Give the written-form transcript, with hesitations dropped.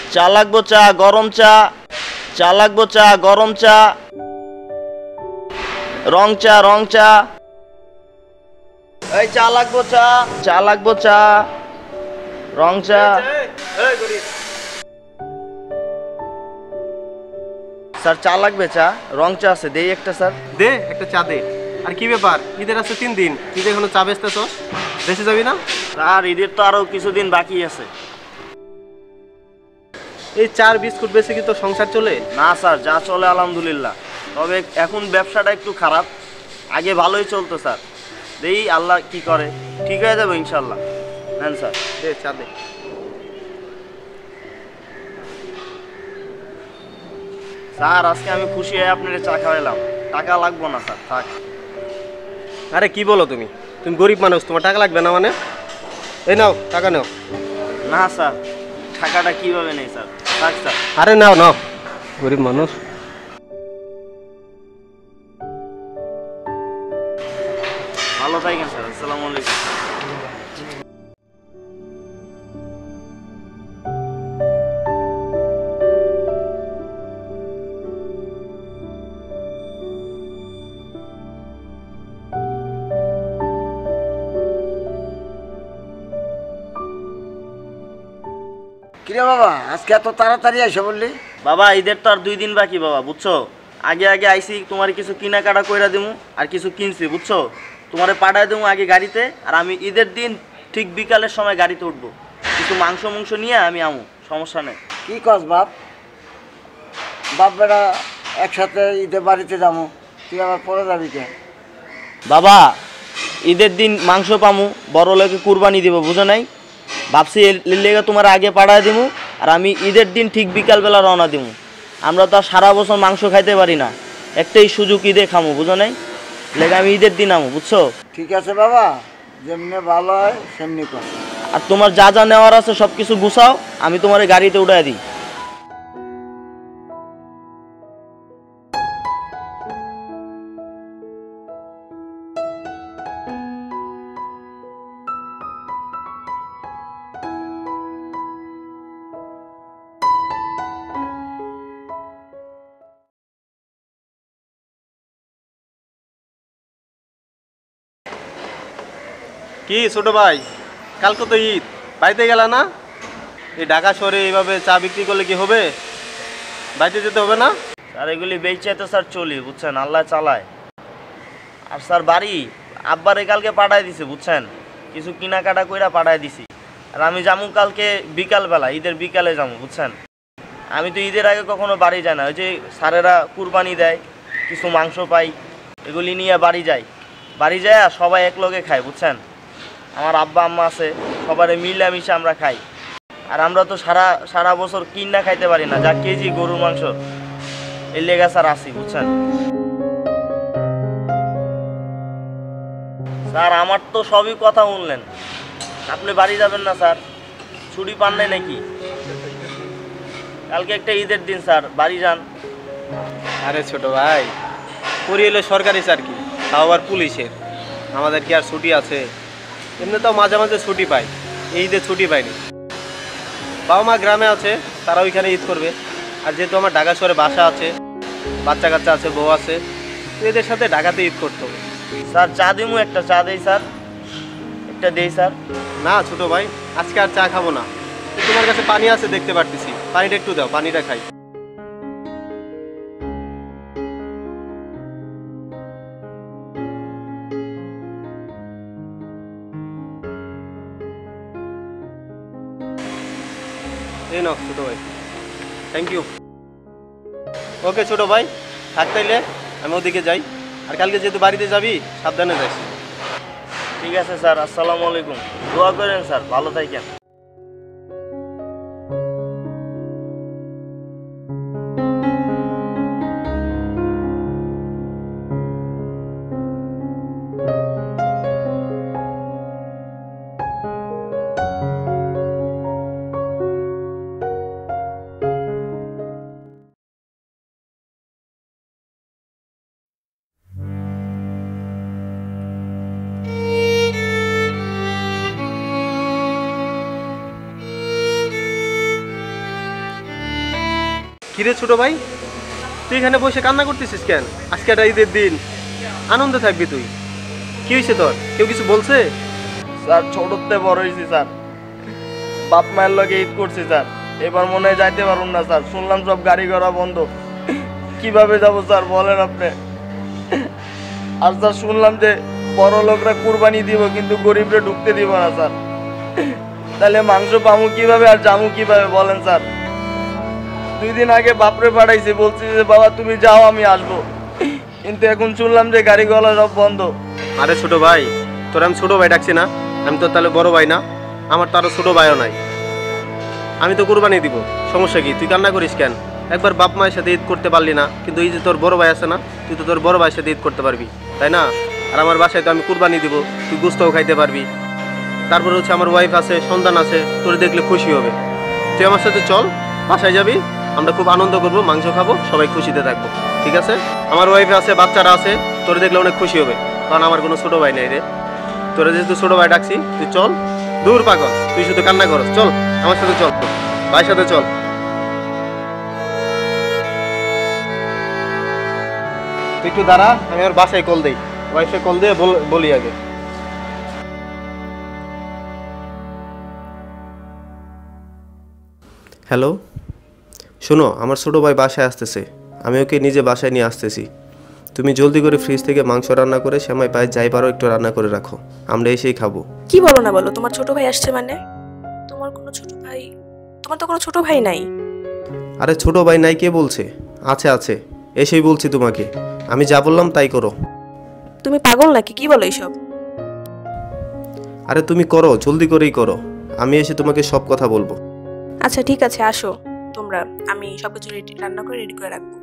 চা লাগবো, চা, গরম চা। চা লাগবো, চা, গরম চা। রং চা, রং চা। এই চা লাগবো, চা। চা লাগবো, চা, রং চা। স্যার চা লাগবে, চা, রং চা আছে, দেই একটা স্যার। দে একটা চা দে। আর কি ব্যাপার, ঈদের আছে 3 দিন, তুই যে এখনো চা বেচতেছস? দেশে যাবি না? স্যার ঈদের তো আরো কিছুদিন বাকি আছে। এই চার বিস্কুট বেচে কি তোর সংসার চলে? না স্যার, যা চলে আলহামদুলিল্লাহ। তবে এখন ব্যবসাটা একটু খারাপ, আগে ভালোই চলতো স্যার। দেই আল্লাহ কি করে, ঠিক হয়ে যাবে ইনশাল্লাহ। নেন স্যার। দে চা দে। স্যার আজকে আমি খুশি হয়ে আপনার চা খাওয়াইলাম। টাকা লাগবো না স্যার, থাক। আরে কি বলো তুমি? তুমি গরিব মানুষ, তোমার টাকা লাগবে না মানে? এই নাও টাকা নাও। না স্যার, টাকাটা কিভাবে নেই স্যার, থাক স্যার। আরে নাও নাও, গরিব মানুষ। ভালো থাকেন স্যার, আসসালামু আলাইকুম। কিরে বাবা, আজকে এত তাড়াতাড়ি আইসা বললি? বাবা ঈদের তো আর 2 দিন বাকি বাবা, বুঝছো? আগে আগে আইসি, তোমার কিছু কেনাকাটা কইরা দিমু, আর কিছু কিনছি বুঝছো। তোমারে পাঠায় দেবো আগে গাড়িতে, আর আমি ঈদের দিন ঠিক বিকালের সময় গাড়িতে উঠবো। কিছু মাংস নিয়ে আমি আমু, সমস্যা নেই। কি কস বাপ? বাপ বেটা একসাথে ঈদের বাড়িতে যাবো, তুই আবার পরে যাবি কে? বাবা ঈদের দিন মাংস পামু, বড় লোকে কুরবানি দিব, বুঝো নাই? ভাবছি লেগে তোমার আগে পাঠায় দিমু, আর আমি ঈদের দিন ঠিক বিকালবেলা রওনা দিমু। আমরা তো আর সারা বছর মাংস খাইতে পারি না, একটাই সুযোগ ঈদে খামু, বুঝো নাই? লেগে আমি ঈদের দিন আমু, বুঝছো? ঠিক আছে বাবা, যেমনি ভালো হয় সেমনি কর। আর তোমার যা যা নেওয়ার আছে সব কিছু গুছাও, আমি তোমার গাড়িতে উঠাই দিই। কি ছোট ভাই, কালকে তো ঈদ, বাড়িতে গেল না? এই ঢাকা শহরে এইভাবে চা বিক্রি করলে কি হবে? বাড়িতে যেতে হবে না? স্যার এগুলি বেচে তো স্যার চলি, বুঝছেন, আল্লাহ চালায়। আর স্যার বাড়ি আব্বারে কালকে পাঠায় দিছে, বুঝছেন, কিছু কেনাকাটা কইরা পাঠায় দিছি। আর আমি যাবো কালকে বিকালবেলা, ঈদের বিকালে যাবো, বুঝছেন। আমি তো ঈদের আগে কখনো বাড়ি যাই না, ওই যে স্যারেরা কুরবানি দেয়, কিছু মাংস পাই, এগুলি নিয়ে বাড়ি যাই। বাড়ি যায় আর সবাই এক লগে খায়, বুঝছেন। আমার আব্বা আম্মা আছে, সবারে মিলামিশে আমরা খাই। আর আমরা তো সারা বছর কিনা খাইতে পারি না, যা কেজি গরুর মাংস, এর লেগে স্যার আসি, বুঝছেন। স্যার আমার তো সবই কথা শুনলেন, আপনি বাড়ি যাবেন না স্যার? ছুটি পান নাই নাকি? কালকে একটা ঈদের দিন স্যার, বাড়ি যান। আরে ছোট ভাই, পুরি হলো সরকারি চাকরি, তাও আবার পুলিশের, আমাদের কি আর ছুটি আছে? এমনি তো মাঝে মাঝে ছুটি পাই, এই ঈদে ছুটি পাইনি। বাবা মা গ্রামে আছে, তারা ওইখানে ঈদ করবে। আর যেহেতু আমার ঢাকা শহরে বাসা আছে, বাচ্চা কাচ্চা আছে, বউ আছে, তো এদের সাথে ঢাকাতে ঈদ করতে হবে। স্যার চা দিমু, একটা চা দেই স্যার, একটা দেই স্যার। না ছোট ভাই, আজকে আর চা খাবো না। তোমার কাছে পানি আছে দেখতে পারতেছি, পানিটা একটু দাও, পানিটা খাই। এই নাও ছোট ভাই, থ্যাংক ইউ। ওকে ছোট ভাই, থাক তাইলে, আমি ওদিকে যাই। আর কালকে যেহেতু বাড়িতে যাবি, সাবধানে যাইস। ঠিক আছে স্যার, আসসালামু আলাইকুম। দোয়া করেন স্যার, ভালো থাকেন। কিরে ছোট ভাই, তুই এখানে বসে কান্না করতেছিস কেন? আজকে একটা ঈদের দিন, আনন্দে থাকবি তুই। কি হয়েছে তোর? কেউ কিছু বলছে? স্যার ছোটতে বড় হয়েছি স্যার, বাপ মায়ের লগে ঈদ করছি স্যার, এবার মনে হয় যাইতে পারুন না স্যার। শুনলাম সব গাড়ি ঘোড়া বন্ধ, কিভাবে যাব স্যার বলেন আপনি? আর স্যার শুনলাম যে বড় লোকরা কুরবানি দিব কিন্তু গরিবরা ঢুকতে দিব না স্যার। তাহলে মাংস পামু কিভাবে আর জামু কিভাবে বলেন স্যার? 2 দিন আগে বাপরে পাঠাইছি, বলছি যে বাবা তুমি যাও আমি আসবো, কিন্তু এখন শুনলাম যে গাড়ি ঘোড়া সব বন্ধ। আরে ছোট ভাই, তোর আমি ছোট ভাই ডাকছি না? আমি তো তাহলে বড় ভাই না? আমার তো আরো ছোট ভাইও নাই। আমি তো কুরবানি দিব, সমস্যা কি? তুই কান্না করিস কেন? একবার বাপ মায়ের সাথে ঈদ করতে পারলি না, কিন্তু এই যে তোর বড় ভাই আছে না, তুই তো তোর বড় ভাইয়ের সাথে ঈদ করতে পারবি, তাই না? আর আমার বাসায় তো আমি কুরবানি দিব, তুই গোশতও খাইতে পারবি। তারপরে হচ্ছে আমার ওয়াইফ আছে, সন্তান আছে, তোর দেখলে খুশি হবে। তুই আমার সাথে চল, বাসায় যাবি, আমরা খুব আনন্দ করবো, মাংস খাবো, সবাই খুশিতে থাকবো, ঠিক আছে? আমার ওয়াইফ আছে, বাচ্চারা আছে, তোর দেখলে অনেক খুশি হবে, কারণ আমার কোনো ছোট ভাই নেই রে। তোরা যেহেতু ছোট ভাই ডাকছি, তুই চল। দূর পাগল, তুই শুধু কান্না করস, চল আমার সাথে চল, ভাইয়ের সাথে চল। তুই একটু দাঁড়া, আমি আমার বাসায় কল দিই, ওয়াইফে কল দিয়ে বলি আগে। হ্যালো, শোনো, আমার ছোটো ভাই বাসায় আসতেছে, আমি ওকে নিজে বাসায় নিয়ে আসতেছি। তুমি জলদি করে ফ্রিজ থেকে মাংস রান্না করে সেমাই পায়ে যাই পারো একটু রান্না করে রাখো, আমরা এসেই খাবো। কি বলো না বলো, তোমার ছোট ভাই আসছে মানে? তোমার কোনো ছোট ভাই? তোমার তো কোনো ছোট ভাই নাই। আরে ছোট ভাই নাই কে বলছে? আছে আছে, এসেই বলছি তোমাকে, আমি যা বললাম তাই করো। তুমি পাগল নাকি? কি বলো এইসব? আরে তুমি করো, জলদি করেই করো, আমি এসে তোমাকে সব কথা বলবো। আচ্ছা ঠিক আছে, আসো তোমরা, আমি সবকিছু রান্না করে রেডি করে রাখবো।